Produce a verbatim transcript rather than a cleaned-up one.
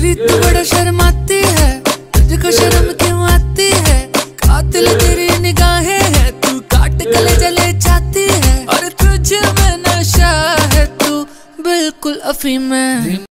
गोरी तू बड़ा शर्माती है, तुझको शर्म क्यों आती है? कातिल तेरी निगाहें है, तू काट गले जले जाती है। और तुझ में नशा है, तू बिल्कुल अफीम है।